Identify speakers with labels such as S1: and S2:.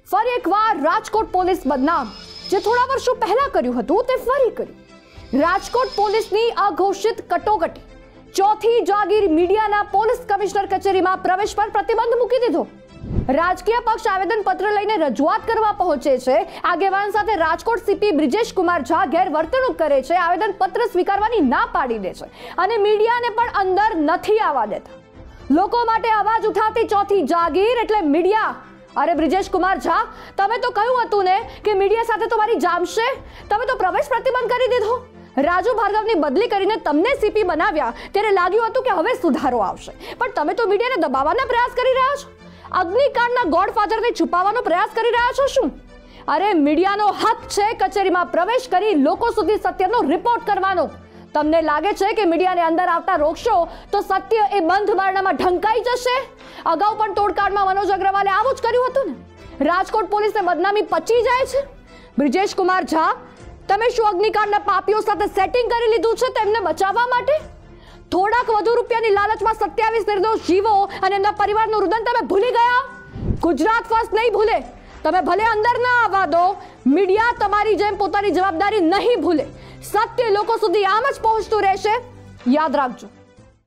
S1: ફરી એકવાર રાજકોટ પોલીસ બદનામ। જે થોડા વર્ષો પહેલા કર્યું હતું તે ફરી કર્યું। રાજકોટ પોલીસની અઘોષિત કટોકટી, ચોથી જાગીર મીડિયાના પોલીસ કમિશનર કચેરીમાં પ્રવેશ પર પ્રતિબંધ મૂકી દીધો। રાજકીય પક્ષ આવેદન પત્ર લઈને રજૂઆત કરવા પહોંચે છે। આગેવાન સાથે રાજકોટ સીપી બ્રિજેશ કુમાર ઝા ગેરવર્તણૂક કરે છે, આવેદન પત્ર સ્વીકારવાની ના પાડી દે છે અને મીડિયાને પણ અંદર નથી આવવા દેતા। લોકો માટે અવાજ ઉઠાવતી ચોથી જાગીર એટલે મીડિયા। અરે બ્રિજેશ કુમાર ઝા, તમે તો કહ્યું હતું ને કે મીડિયા સાથે તમારી જામશે, તમે તો પ્રવેશ પ્રતિબંધ કરી દીધો। રાજુ ભાર્ગવની બદલી કરીને તમને સીપી બનાવ્યા ત્યારે લાગ્યું હતું કે હવે સુધારો આવશે, પણ તમે તો મીડિયાને દબાવવાના પ્રયાસ કરી રહ્યા છો। અગ્નિકાંડના ગોડફાધરને છુપાવવાનો પ્રયાસ કરી રહ્યા છો શું? અરે મીડિયાનો હક છે કચેરીમાં પ્રવેશ કરી લોકો સુધી સત્યનો રિપોર્ટ કરવાનો। તમને લાગે છે કે મીડિયાને અંદર આવતા રોકશો તો સત્ય એ બંધ બારણામાં ઢંકાઈ જશે? અગાઉ પણ તોડકાંડમાં મનોજ અગ્રવાલે આવું જ કર્યું હતું ને। રાજકોટ પોલીસને બદનામી પચી જાય છે। બ્રિજેશ કુમાર ઝા, તમે શું અગ્નિકાંડના પાપીઓ સાથે સેટિંગ કરી લીધું છે તેમને બચાવવા માટે? થોડાક વધુ રૂપિયાની લાલચમાં 27 નિર્દોષ જીવો અને એમના પરિવારનું રુદન તમે ભૂલી ગયા? ગુજરાત ફર્સ્ટ નહીં ભૂલે, તમે ભલે અંદર ના આવવા દો, મીડિયા તમારી જેમ પોતાની જવાબદારી નહીં ભૂલે। સત્ય લોકો સુધી આમ જ પહોંચતું રહેશે, યાદ રાખજો।